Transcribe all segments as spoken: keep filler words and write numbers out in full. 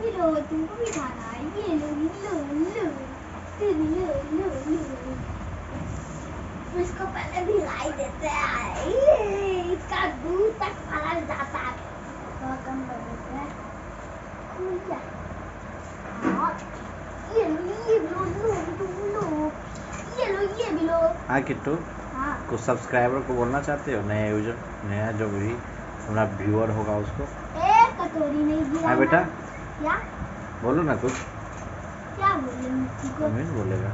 भी लो, तुमको भी खाना है। ये लो लो लो तुम लो लो लो। इसको पहले भिगाई देते हैं, ये इसका दूध तक फैल जाता है। थोड़ा कम कर देते हैं। खुल जा। हाँ, ये लो ये लो लो लो लो। ये लो ये भी लो। हाँ किट्टू, हाँ कुछ सब्सक्राइबर को बोलना चाहते हो, नए यूजर, नया जो भी हमारा व्यूअर होगा उसको? एक कटोरी नहीं गिरा। हाँ बेटा, क्या बोलो ना कुछ। क्या बोले मिट्टी को? अमीन बोलेगा।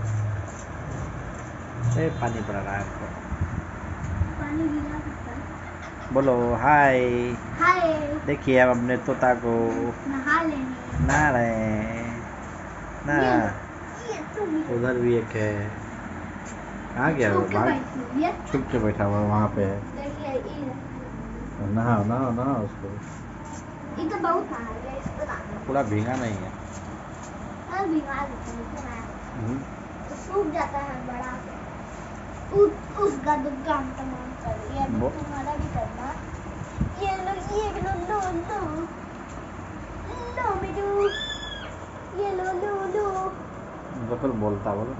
ए पानी पड़ा रहा है आपको। पानी गिरा सकता है। बोलो हाय। हाय। देखिए अब अपने तोता को नहा लेंगे। नहा रहे हैं ना। ये लो, ये तुम लो। उधर भी एक है। कहाँ गया वो? छुप के भाग बैठी हुई है। छुप के बैठा हुआ वहाँ पे है। देखिए ये नहाओ नहाओ नहाओ उसको। ये तो बहुत नहा गया इसको ना। पूरा भीगा नहीं है। हाँ भिगा देते हैं इतना है। हम्म। तो सूख जाता है बड़ा से। उस उसका तो काम तमाम कर दिया, अभी वो तुम्हारा भी करना। ये लो ये लो लो लो लो मिठू। ये लो लो लो। बिल्कुल बोलता बोलो।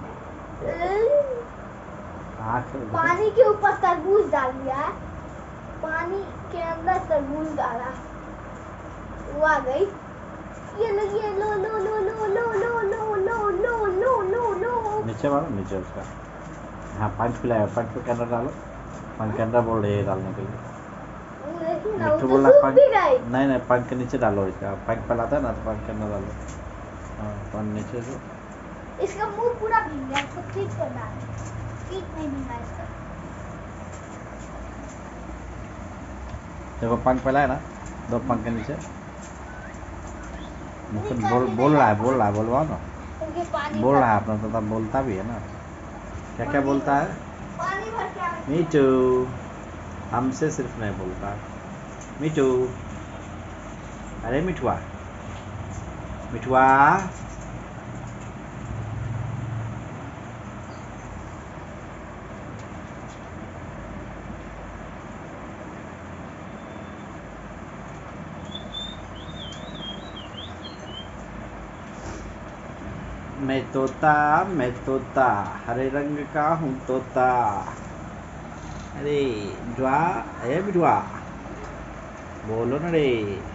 आँख पानी के ऊपर तरबूज डाल दिया है। पानी के अंदर तरबूज डाला, वो आ गई। ये लो ये लो लो लो लो लो लो लो लो लो लो लो लो। नीचे मारो नीचे उसका। हाँ पंच पिलाया, पंच पे कैंडा डालो। पंच कैंडा बोल रही है डालने के लिए। देखिए ना, वो मिट्टू तो बोला सूख पंच। भी गई। नहीं नहीं पंच के नीचे डालो इसका। पंच पिलाता है ना तो पंच कैंडा डालो। हाँ पंच नीचे से। इसका मुंह पूरा भीग गया, इसको ठीक करना है। ठीक नहीं भीगा इसका। देखो पंख फैला है ना, दो पंख के नीचे। मतलब निकाल बोल के बोल दे रहा है, यार बोल रहा है, बोलवाओ ना। क्योंकि पानी बोल भर रहा है अपना तोता, बोलता भी है ना। क्या क्या पानी बोलता भर है? पानी भर के आ गया। मीठू। हमसे सिर्फ नहीं बोलता। मीठू। अरे मिठुआ, मिठुआ। मैं तोता, मैं तोता, हरे रंग का हूँ तोता। अरे मिठुआ, अरे मिठुआ, बोलो ना रे।